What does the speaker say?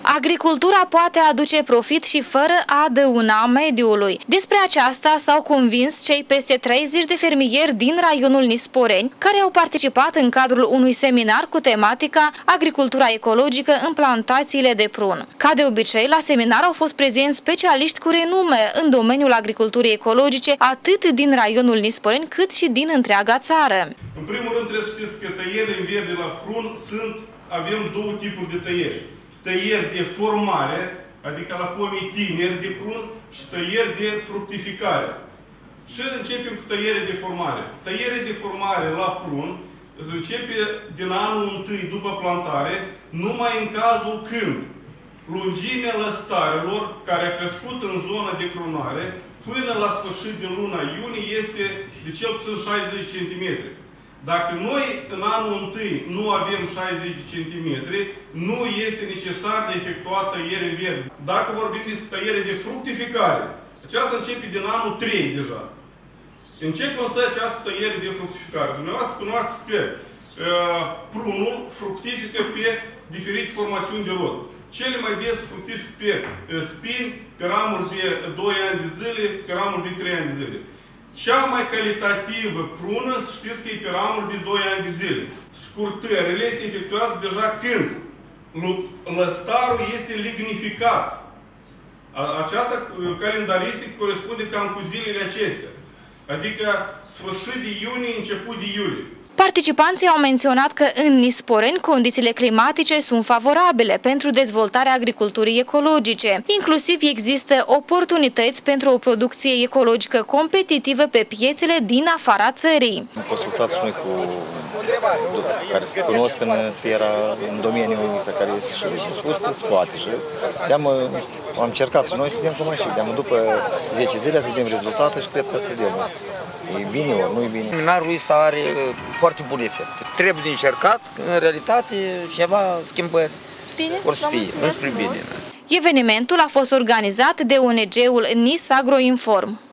Agricultura poate aduce profit și fără a dăuna mediului. Despre aceasta s-au convins cei peste 30 de fermieri din raionul Nisporeni, care au participat în cadrul unui seminar cu tematica Agricultura ecologică în plantațiile de prun. Ca de obicei, la seminar au fost prezenți specialiști cu renume în domeniul agriculturii ecologice, atât din raionul Nisporeni, cât și din întreaga țară. În primul rând trebuie să știți că tăierile în verde la prun avem două tipuri de tăieri. Tăieri de formare, adică la pomii tineri de prun, și tăieri de fructificare. Și începem cu tăiere de formare. Tăiere de formare la prun se începe din anul întâi după plantare, numai în cazul când lungimea lăstarelor, care a crescut în zona de cronare, până la sfârșit de luna iunie este de cel puțin 60 cm. Dacă noi în anul întâi nu avem 60 cm, nu este necesar de efectuat tăiere în verde. Dacă vorbim despre tăiere de fructificare, aceasta începe din anul 3 deja. În ce constă această tăiere de fructificare? Dumneavoastră cunoașteți că prunul fructifică pe diferite formațiuni de rod. Cele mai des fructifică pe spini, pe ramuri de 2 ani de zile, pe ramuri de 3 ani de zile. Cea mai calitativă prună, știți că e pe ramuri de 2 ani de zile. Scurtările se efectuează deja când lăstarul este lignificat. Aceasta calendaristică corespunde cam cu zilele acestea. Adică sfârșit de iunie, început de iulie. Participanții au menționat că în Nisporeni condițiile climatice sunt favorabile pentru dezvoltarea agriculturii ecologice. Inclusiv există oportunități pentru o producție ecologică competitivă pe piețele din afara țării. Am consultat și noi cu care cunosc în sfera, în domeniul care este și spus că se poate și am încercat și noi să vedem cum și după 10 zile să vedem rezultate și cred că să vedem. E bine ori nu e bine. Seminarul ăsta are foarte bun efect. Trebuie de încercat, în realitate, ceva schimbări vor să fie, înspre bine. Evenimentul a fost organizat de ONG-ul NIS Agroinform.